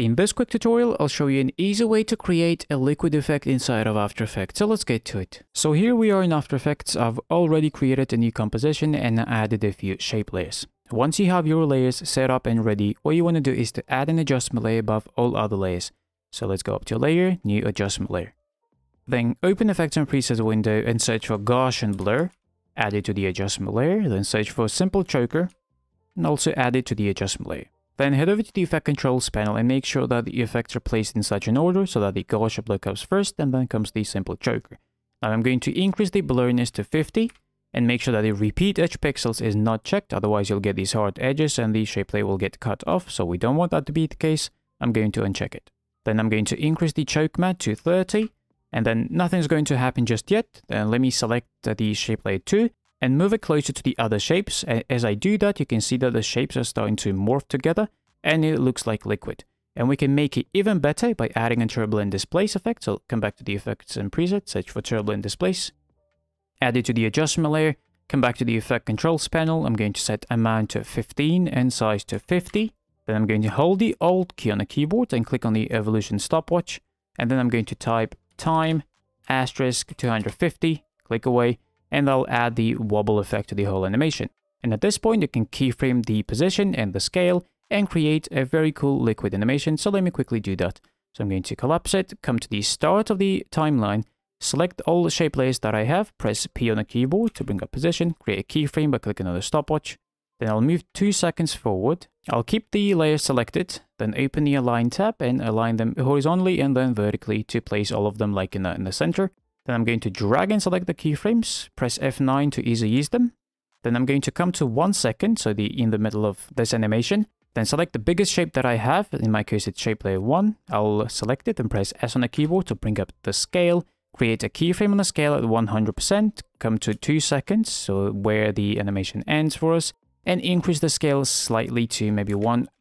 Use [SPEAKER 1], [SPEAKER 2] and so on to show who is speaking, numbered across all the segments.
[SPEAKER 1] In this quick tutorial, I'll show you an easy way to create a liquid effect inside of After Effects, so let's get to it. So here we are in After Effects. I've already created a new composition and added a few shape layers. Once you have your layers set up and ready, what you want to do is to add an adjustment layer above all other layers. So let's go up to Layer, New Adjustment Layer. Then open Effects and Presets window and search for Gaussian Blur, add it to the adjustment layer, then search for Simple Choker, and also add it to the adjustment layer. Then head over to the Effect Controls panel and make sure that the effects are placed in such an order so that the Gaussian Blur comes first and then comes the Simple Choker. Now I'm going to increase the blurriness to 50 and make sure that the Repeat Edge Pixels is not checked, otherwise you'll get these hard edges and the shape layer will get cut off, so we don't want that to be the case. I'm going to uncheck it. Then I'm going to increase the Choke Matte to 30 and then nothing's going to happen just yet. Then let me select the shape layer 2 and move it closer to the other shapes. As I do that, you can see that the shapes are starting to morph together and it looks like liquid. And we can make it even better by adding a Turbulent Displace effect. So come back to the Effects and Presets, search for Turbulent Displace, add it to the adjustment layer, come back to the Effect Controls panel. I'm going to set amount to 15 and size to 50. Then I'm going to hold the Alt key on the keyboard and click on the Evolution Stopwatch. And then I'm going to type time asterisk 250, click away, and I'll add the wobble effect to the whole animation. And at this point, you can keyframe the position and the scale and create a very cool liquid animation. So let me quickly do that. So I'm going to collapse it, come to the start of the timeline, select all the shape layers that I have, press P on the keyboard to bring up position, create a keyframe by clicking on the stopwatch. Then I'll move 2 seconds forward. I'll keep the layer selected, then open the Align tab and align them horizontally and then vertically to place all of them like in the center. Then I'm going to drag and select the keyframes, press F9 to easily use them. Then I'm going to come to 1 second, so in the middle of this animation. Then select the biggest shape that I have, in my case it's shape layer 1. I'll select it and press S on the keyboard to bring up the scale. Create a keyframe on the scale at 100%, come to 2 seconds, so where the animation ends for us. And increase the scale slightly to maybe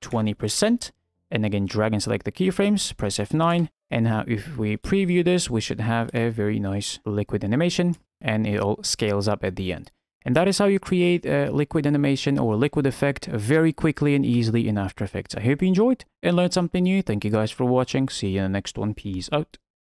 [SPEAKER 1] 120%. And again, drag and select the keyframes, press F9. And now if we preview this, we should have a very nice liquid animation and it all scales up at the end. And that is how you create a liquid animation or liquid effect very quickly and easily in After Effects. I hope you enjoyed and learned something new. Thank you guys for watching. See you in the next one. Peace out.